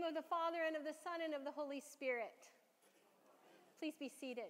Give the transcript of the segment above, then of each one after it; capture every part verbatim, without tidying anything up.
of the Father, and of the Son, and of the Holy Spirit. Please be seated.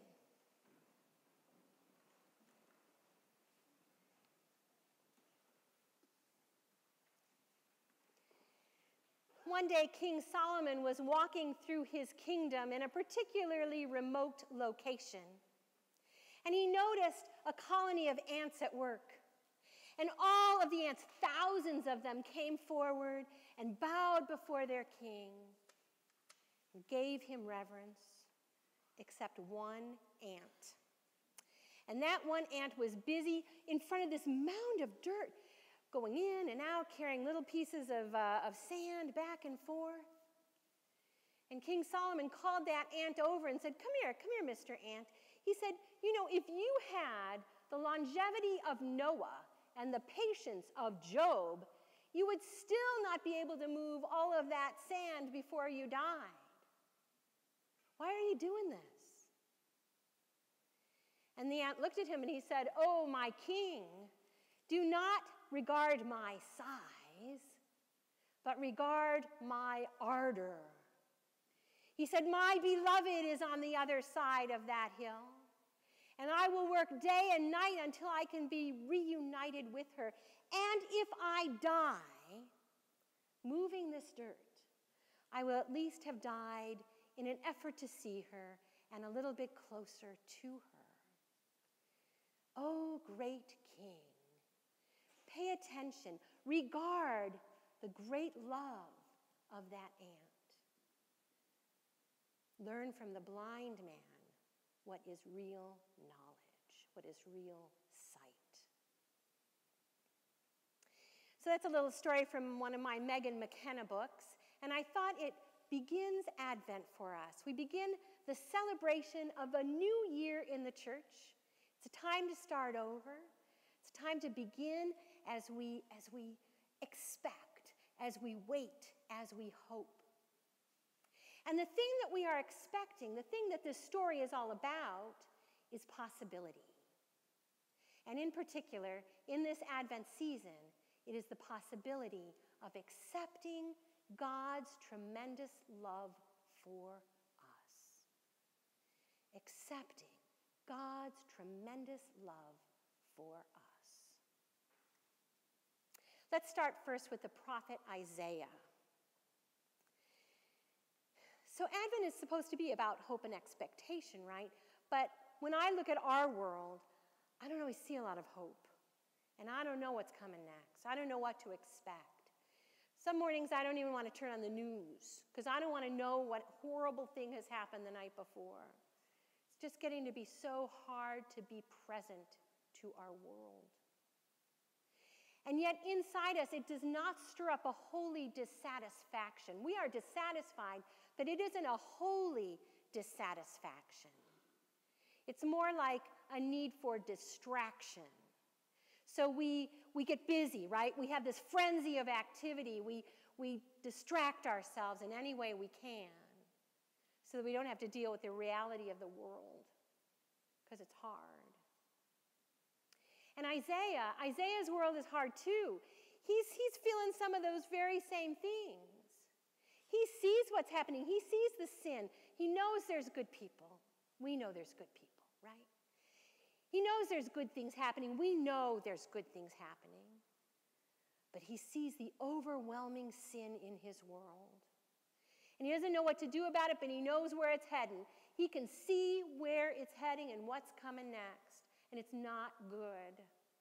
One day, King Solomon was walking through his kingdom in a particularly remote location. And he noticed a colony of ants at work. And all of the ants, thousands of them, came forward and bowed before their king and gave him reverence, except one ant. And that one ant was busy in front of this mound of dirt, going in and out, carrying little pieces of, uh, of sand back and forth. And King Solomon called that ant over and said, "Come here, come here, Mister Ant." He said, "You know, if you had the longevity of Noah and the patience of Job, you would still not be able to move all of that sand before you died. Why are you doing this?" And the ant looked at him and he said, "Oh, my king, do not regard my size, but regard my ardor." He said, "My beloved is on the other side of that hill, and I will work day and night until I can be reunited with her. And if I die moving this dirt, I will at least have died in an effort to see her and a little bit closer to her." Oh, great king, pay attention, regard the great love of that ant. Learn from the blind man what is real knowledge, what is real sight. So that's a little story from one of my Megan McKenna books, and I thought it begins Advent for us. We begin the celebration of a new year in the church. It's a time to start over. It's a time to begin as we, as we expect, as we wait, as we hope. And the thing that we are expecting, the thing that this story is all about, is possibility. And in particular, in this Advent season, it is the possibility of accepting God's tremendous love for us. Accepting God's tremendous love for us. Let's start first with the prophet Isaiah. So Advent is supposed to be about hope and expectation, right? But when I look at our world, I don't always see a lot of hope. And I don't know what's coming next. I don't know what to expect. Some mornings I don't even want to turn on the news because I don't want to know what horrible thing has happened the night before. It's just getting to be so hard to be present to our world. And yet inside us, it does not stir up a holy dissatisfaction. We are dissatisfied, but it isn't a holy dissatisfaction. It's more like a need for distraction. So we, we get busy, right? We have this frenzy of activity. We, we distract ourselves in any way we can so that we don't have to deal with the reality of the world because it's hard. And Isaiah, Isaiah's world is hard too. He's, he's feeling some of those very same things. He sees what's happening. He sees the sin. He knows there's good people. We know there's good people, right? He knows there's good things happening. We know there's good things happening. But he sees the overwhelming sin in his world. And he doesn't know what to do about it, but he knows where it's heading. He can see where it's heading and what's coming next. And it's not good.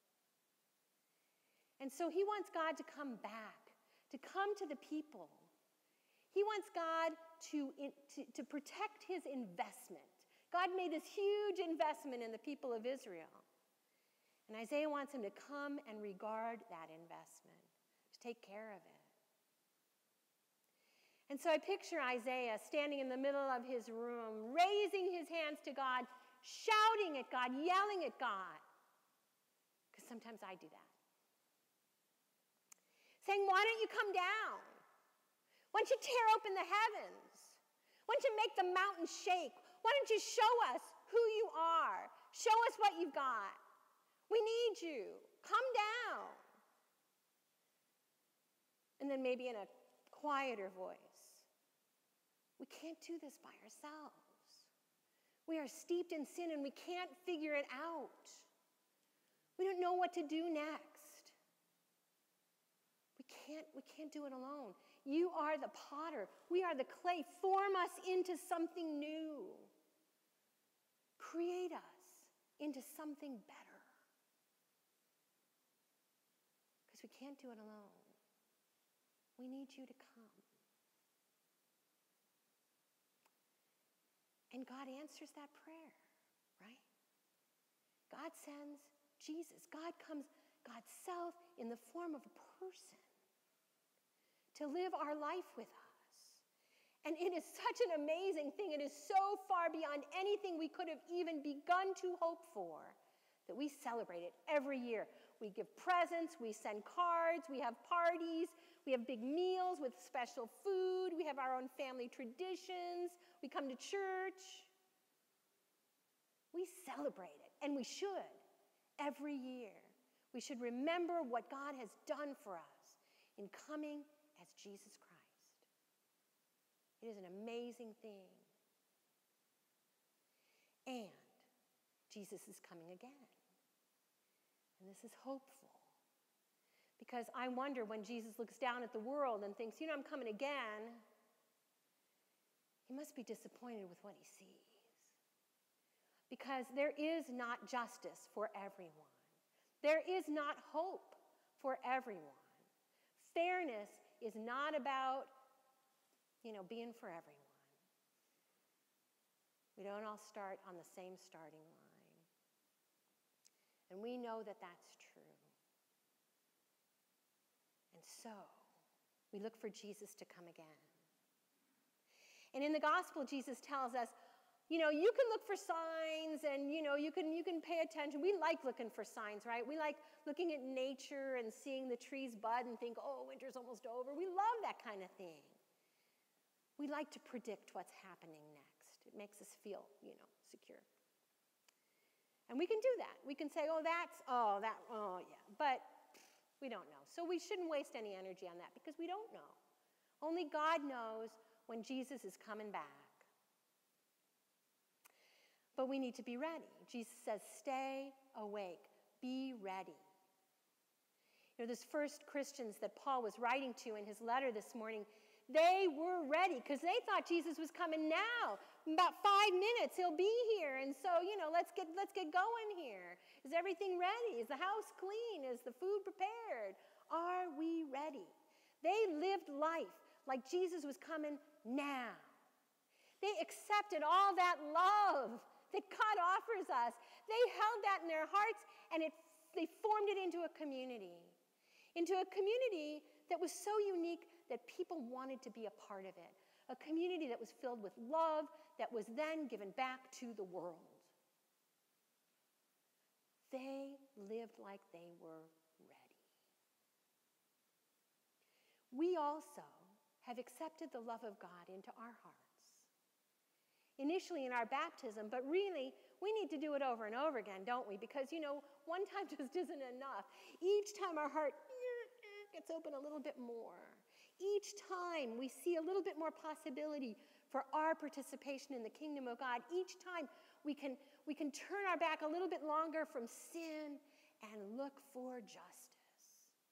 And so he wants God to come back, to come to the people. He wants God to, to, to protect his investment. God made this huge investment in the people of Israel. And Isaiah wants him to come and regard that investment, to take care of it. And so I picture Isaiah standing in the middle of his room, raising his hands to God, shouting at God, yelling at God. Because sometimes I do that. Saying, "Why don't you come down? Why don't you tear open the heavens? Why don't you make the mountains shake? Why don't you show us who you are? Show us what you've got. We need you. Come down." And then maybe in a quieter voice, We can't do this by ourselves. We are steeped in sin and we can't figure it out. We don't know what to do next. We can't, we can't do it alone. You are the potter. We are the clay. Form us into something new. Create us into something better. Because we can't do it alone. We need you to come. And God answers that prayer, right? God sends Jesus. God comes, God's self in the form of a person to live our life with us. And it is such an amazing thing. It is so far beyond anything we could have even begun to hope for that we celebrate it every year. We give presents, we send cards, we have parties, we have big meals with special food, we have our own family traditions, we come to church. We celebrate it, and we should, every year. We should remember what God has done for us in coming as Jesus Christ. It is an amazing thing. And Jesus is coming again. And this is hopeful. Because I wonder when Jesus looks down at the world and thinks, you know, I'm coming again, he must be disappointed with what he sees. Because there is not justice for everyone. There is not hope for everyone. Fairness is not about, you know, being for everyone. We don't all start on the same starting line. And we know that that's true. And so, we look for Jesus to come again. And in the gospel, Jesus tells us, you know, you can look for signs and, you know, you can, you can pay attention. We like looking for signs, right? We like looking at nature and seeing the trees bud and think, oh, winter's almost over. We love that kind of thing. We like to predict what's happening next. It makes us feel, you know, secure. And we can do that. We can say, oh, that's, oh, that, oh, yeah. But we don't know. So we shouldn't waste any energy on that because we don't know. Only God knows when Jesus is coming back. But we need to be ready. Jesus says, stay awake. Be ready. You know, those first Christians that Paul was writing to in his letter this morning, they were ready because they thought Jesus was coming now. In about five minutes, he'll be here. And so, you know, let's get, let's get going here. Is everything ready? Is the house clean? Is the food prepared? Are we ready? They lived life like Jesus was coming now. They accepted all that love that God offers us. They held that in their hearts, and it, they formed it into a community. Into a community that was so unique that people wanted to be a part of it. A community that was filled with love that was then given back to the world. They lived like they were ready. We also have accepted the love of God into our hearts. Initially in our baptism, but really, we need to do it over and over again, don't we? Because, you know, one time just isn't enough. Each time our heart gets open a little bit more. Each time we see a little bit more possibility for our participation in the kingdom of God. Each time we can, we can turn our back a little bit longer from sin and look for justice.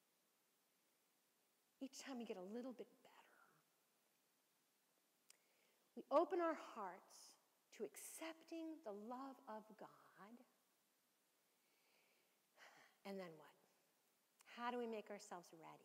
Each time we get a little bit better. We open our hearts to accepting the love of God. And then what? How do we make ourselves ready?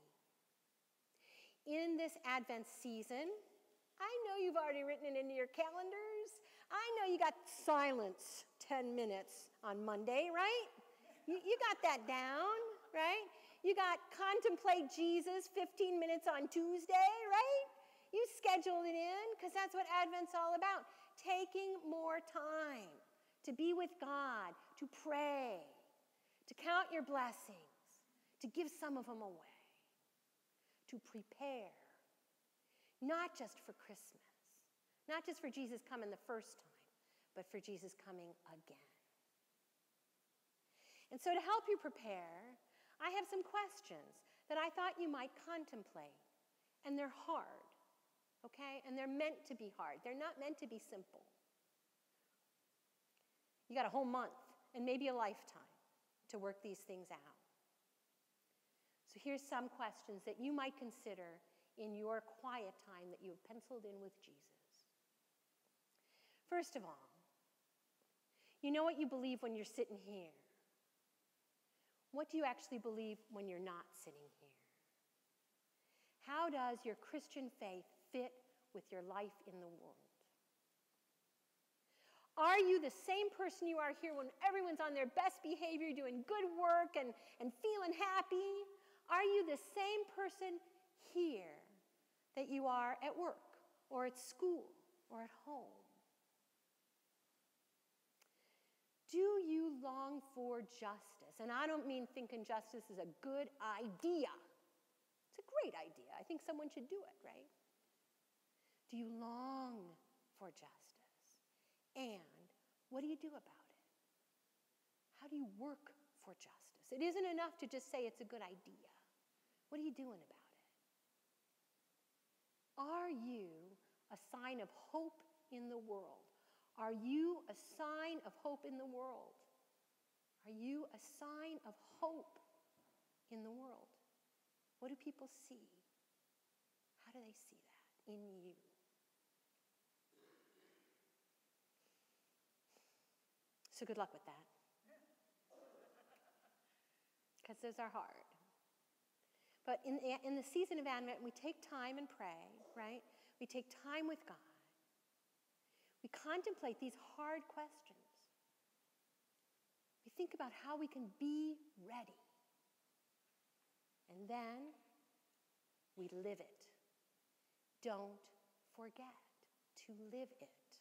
In this Advent season, I know you've already written it into your calendars. I know you got silence ten minutes on Monday, right? You, you got that down, right? You got contemplate Jesus fifteen minutes on Tuesday, right? You scheduled it in because that's what Advent's all about. Taking more time to be with God, to pray, to count your blessings, to give some of them away, to prepare, not just for Christmas, not just for Jesus coming the first time, but for Jesus coming again. And so to help you prepare, I have some questions that I thought you might contemplate, and they're hard, okay? And they're meant to be hard. They're not meant to be simple. You got a whole month and maybe a lifetime to work these things out. So here's some questions that you might consider in your quiet time that you have penciled in with Jesus. First of all, you know what you believe when you're sitting here. What do you actually believe when you're not sitting here? How does your Christian faith fit with your life in the world? Are you the same person you are here when everyone's on their best behavior, doing good work and, and feeling happy? Are you the same person here that you are at work or at school or at home? Do you long for justice? And I don't mean thinking justice is a good idea. It's a great idea. I think someone should do it, right? Do you long for justice? And what do you do about it? How do you work for justice? It isn't enough to just say it's a good idea. What are you doing about it? Are you a sign of hope in the world? Are you a sign of hope in the world? Are you a sign of hope in the world? What do people see? How do they see that in you? So good luck with that. Because those are hard. But in, in the season of Advent, we take time and pray, right? We take time with God. We contemplate these hard questions. We think about how we can be ready. And then we live it. Don't forget to live it.